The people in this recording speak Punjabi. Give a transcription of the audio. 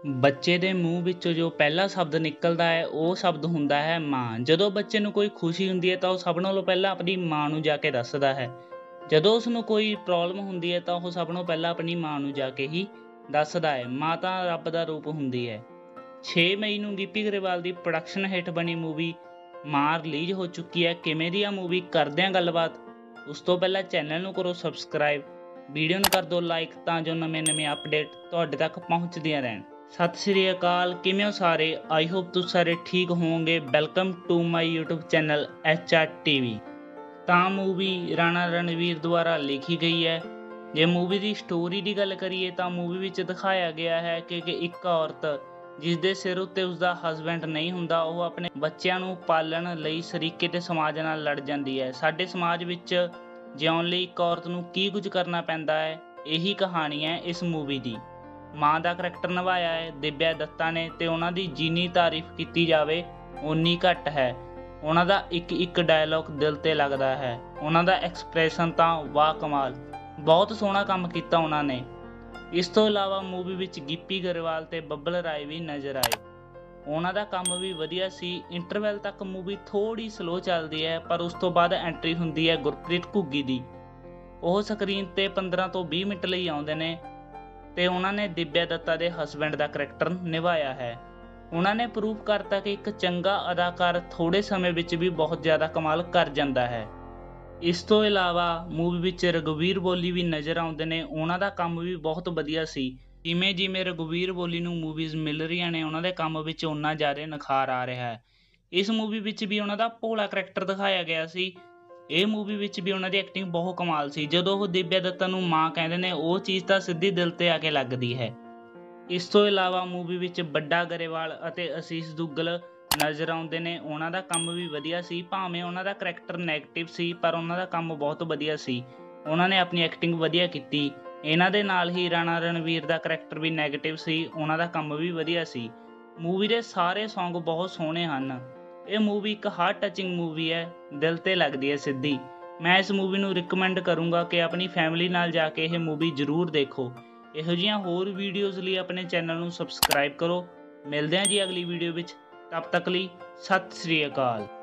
ਬੱਚੇ ਦੇ ਮੂੰਹ ਵਿੱਚੋਂ ਜੋ ਪਹਿਲਾ ਸ਼ਬਦ ਨਿਕਲਦਾ ਹੈ ਉਹ ਸ਼ਬਦ ਹੁੰਦਾ ਹੈ ਮਾਂ। ਜਦੋਂ ਬੱਚੇ ਨੂੰ ਕੋਈ ਖੁਸ਼ੀ ਹੁੰਦੀ ਹੈ ਤਾਂ ਉਹ ਸਭ ਨਾਲੋਂ ਪਹਿਲਾਂ ਆਪਣੀ ਮਾਂ ਨੂੰ ਜਾ ਕੇ ਦੱਸਦਾ ਹੈ। ਜਦੋਂ ਉਸ ਨੂੰ ਕੋਈ ਪ੍ਰੋਬਲਮ ਹੁੰਦੀ ਹੈ ਤਾਂ ਉਹ ਸਭ ਨਾਲੋਂ ਪਹਿਲਾਂ ਆਪਣੀ ਮਾਂ ਨੂੰ ਜਾ ਕੇ ਹੀ ਦੱਸਦਾ ਹੈ। ਮਾਂ ਤਾਂ ਰੱਬ ਦਾ ਰੂਪ ਹੁੰਦੀ ਹੈ। 6 ਮਈ ਨੂੰ ਗਿੱਪੀ ਗਰੇਵਾਲ ਦੀ ਪ੍ਰੋਡਕਸ਼ਨ ਹੇਠ ਬਣੀ ਮੂਵੀ ਮਾਂ ਰਿਲੀਜ਼ ਹੋ ਚੁੱਕੀ ਹੈ। ਕਿਵੇਂ ਦੀ ਆ ਮੂਵੀ, ਕਰਦੇ ਹਾਂ ਗੱਲਬਾਤ। ਉਸ ਤੋਂ ਪਹਿਲਾਂ ਚੈਨਲ ਨੂੰ ਕਰੋ ਸਬਸਕ੍ਰਾਈਬ, ਵੀਡੀਓ ਨੂੰ ਕਰ ਦਿਓ ਲਾਈਕ ਤਾਂ ਜੋ ਨਵੇਂ ਅਪਡੇਟ ਤੁਹਾਡੇ ਤੱਕ ਪਹੁੰਚਦੀਆਂ ਰਹਿਣ। ਸਤਿ ਸ਼੍ਰੀ ਅਕਾਲ, ਕਿਵੇਂ ਹੋ ਸਾਰੇ? ਆਈ ਹੋਪ ਤੁਸੀਂ ਸਾਰੇ ਠੀਕ ਹੋਵੋਗੇ। Welcome to my YouTube channel HR TV। ਤਾਂ ਮੂਵੀ ਰਾਣਾ ਰਣਵੀਰ ਦੁਆਰਾ ਲਿਖੀ ਗਈ ਹੈ। ਜੇ ਮੂਵੀ ਦੀ ਸਟੋਰੀ ਦੀ ਗੱਲ ਕਰੀਏ ਤਾਂ ਮੂਵੀ ਵਿੱਚ ਦਿਖਾਇਆ ਗਿਆ ਹੈ ਕਿ ਇੱਕ ਔਰਤ ਜਿਸ ਦੇ ਸਿਰ ਉੱਤੇ ਉਸਦਾ ਹਸਬੈਂਡ ਨਹੀਂ ਹੁੰਦਾ, ਉਹ ਆਪਣੇ ਬੱਚਿਆਂ ਨੂੰ ਪਾਲਣ ਲਈ ਸਰੀਕੇ ਤੇ ਸਮਾਜ ਨਾਲ ਲੜ ਜਾਂਦੀ ਹੈ। ਸਾਡੇ ਸਮਾਜ ਵਿੱਚ ਜਿਉਣ ਲਈ ਇੱਕ ਔਰਤ ਨੂੰ ਕੀ ਕੁਝ ਕਰਨਾ ਪੈਂਦਾ ਹੈ, ਇਹੀ ਕਹਾਣੀ ਹੈ ਇਸ ਮੂਵੀ ਦੀ। ਮਾਂ ਦਾ ਕਰੈਕਟਰ ਨਿਭਾਇਆ ਹੈ ਦਿਵਿਆ ਦੱਤਾ ਨੇ, ਤੇ ਉਹਨਾਂ ਦੀ ਜਿੰਨੀ ਤਾਰੀਫ ਕੀਤੀ ਜਾਵੇ ਓਨੀ ਘੱਟ ਹੈ। ਉਹਨਾਂ ਦਾ ਇੱਕ ਡਾਇਲੋਗ ਦਿਲ ਤੇ ਲੱਗਦਾ ਹੈ। ਉਹਨਾਂ ਦਾ ਐਕਸਪ੍ਰੈਸ਼ਨ ਤਾਂ ਵਾਹ ਕਮਾਲ, ਬਹੁਤ ਸੋਹਣਾ ਕੰਮ ਕੀਤਾ ਉਹਨਾਂ ਨੇ। ਇਸ ਤੋਂ ਇਲਾਵਾ ਮੂਵੀ ਵਿੱਚ ਗਿੱਪੀ ਗਰੇਵਾਲ ਤੇ ਬੱਬਲ ਰਾਏ ਵੀ ਨਜ਼ਰ ਆਏ। ਉਹਨਾਂ ਦਾ ਕੰਮ ਵੀ ਵਧੀਆ ਸੀ। ਇੰਟਰਵੈਲ ਤੱਕ ਮੂਵੀ ਥੋੜ੍ਹੀ ਸਲੋ ਚੱਲਦੀ ਹੈ, ਪਰ ਉਸ ਤੋਂ ਬਾਅਦ ਐਂਟਰੀ ਹੁੰਦੀ ਹੈ ਗੁਰਪ੍ਰੀਤ ਘੁੱਗੀ ਦੀ। ਉਹ ਸਕਰੀਨ ਤੇ 15 ਤੋਂ 20 ਮਿੰਟ ਲਈ ਆਉਂਦੇ ਨੇ ਤੇ ਉਹਨਾਂ ਨੇ ਦਿਵਿਆ ਦੱਤਾ ਦੇ ਹਸਬੈਂਡ ਦਾ ਕਰੈਕਟਰ ਨਿਭਾਇਆ ਹੈ। ਉਹਨਾਂ ਨੇ ਪ੍ਰੂਵ ਕਰਤਾ ਕਿ ਇੱਕ ਚੰਗਾ ਅਦਾਕਾਰ ਥੋੜ੍ਹੇ ਸਮੇਂ ਵਿੱਚ ਵੀ ਬਹੁਤ ਜ਼ਿਆਦਾ ਕਮਾਲ ਕਰ ਜਾਂਦਾ ਹੈ। ਇਸ ਤੋਂ ਇਲਾਵਾ ਮੂਵੀ ਵਿੱਚ ਰਘੁਵੀਰ ਬੋਲੀ ਵੀ ਨਜ਼ਰ ਆਉਂਦੇ ਨੇ। ਉਹਨਾਂ ਦਾ ਕੰਮ ਵੀ ਬਹੁਤ ਵਧੀਆ ਸੀ। ਜਿਵੇਂ ਜਿਵੇਂ ਰਘੁਵੀਰ ਬੋਲੀ ਨੂੰ ਮੂਵੀਜ਼ ਮਿਲ ਰਹੀਆਂ ਨੇ, ਉਹਨਾਂ ਦੇ ਕੰਮ ਵਿੱਚ ਓਨਾ ਜ਼ਿਆਦਾ ਨਿਖਾਰ ਆ ਰਿਹਾ ਹੈ। ਇਸ ਮੂਵੀ ਵਿੱਚ ਵੀ ਉਹਨਾਂ ਦਾ ਭੋਲਾ ਕਰੈਕਟਰ ਦਿਖਾਇਆ ਗਿਆ ਸੀ। ਇਹ ਮੂਵੀ ਵਿੱਚ ਵੀ ਉਹਨਾਂ ਦੀ ਐਕਟਿੰਗ ਬਹੁਤ ਕਮਾਲ ਸੀ। ਜਦੋਂ ਉਹ ਦਿਵਿਆ ਦੱਤਾ ਨੂੰ ਮਾਂ ਕਹਿੰਦੇ ਨੇ, ਉਹ ਚੀਜ਼ ਤਾਂ ਸਿੱਧੀ ਦਿਲ ਤੇ ਆ ਕੇ ਲੱਗਦੀ ਹੈ। ਇਸ ਤੋਂ ਇਲਾਵਾ ਮੂਵੀ ਵਿੱਚ ਵੱਡਾ ਗਰੇਵਾਲ ਅਤੇ ਅਸੀਸ ਦੁੱਗਲ ਨਜ਼ਰ ਆਉਂਦੇ ਨੇ। ਉਹਨਾਂ ਦਾ ਕੰਮ ਵੀ ਵਧੀਆ ਸੀ। ਭਾਵੇਂ ਉਹਨਾਂ ਦਾ ਕਰੈਕਟਰ ਨੈਗੇਟਿਵ ਸੀ, ਪਰ ਉਹਨਾਂ ਦਾ ਕੰਮ ਬਹੁਤ ਵਧੀਆ ਸੀ। ਉਹਨਾਂ ਨੇ ਆਪਣੀ ਐਕਟਿੰਗ ਵਧੀਆ ਕੀਤੀ। ਇਹਨਾਂ ਦੇ ਨਾਲ ਹੀ ਰਾਣਾ ਰਣਵੀਰ ਦਾ ਕਰੈਕਟਰ ਵੀ ਨੈਗੇਟਿਵ ਸੀ, ਉਹਨਾਂ ਦਾ ਕੰਮ ਵੀ ਵਧੀਆ ਸੀ। ਮੂਵੀ ਦੇ ਸਾਰੇ ਸੌਂਗ ਬਹੁਤ ਸੋਹਣੇ ਹਨ। ਇਹ ਮੂਵੀ ਇੱਕ ਹਾਰਟ ਟੱਚਿੰਗ ਮੂਵੀ ਹੈ, ਦਿਲ ਤੇ ਲੱਗਦੀ ਹੈ ਸਿੱਧੀ। ਮੈਂ ਇਸ ਮੂਵੀ ਨੂੰ ਰਿਕਮੈਂਡ ਕਰੂੰਗਾ ਕਿ ਆਪਣੀ ਫੈਮਿਲੀ ਨਾਲ ਜਾ ਕੇ ਇਹ ਮੂਵੀ ਜ਼ਰੂਰ ਦੇਖੋ। ਇਹੋ ਜਿਹੀਆਂ ਹੋਰ ਵੀਡੀਓਜ਼ ਲਈ ਆਪਣੇ ਚੈਨਲ ਨੂੰ ਸਬਸਕ੍ਰਾਈਬ ਕਰੋ। ਮਿਲਦੇ ਹਾਂ ਜੀ ਅਗਲੀ ਵੀਡੀਓ ਵਿੱਚ। ਤਬ ਤੱਕ ਲਈ ਸਤਿ ਸ਼੍ਰੀ ਅਕਾਲ।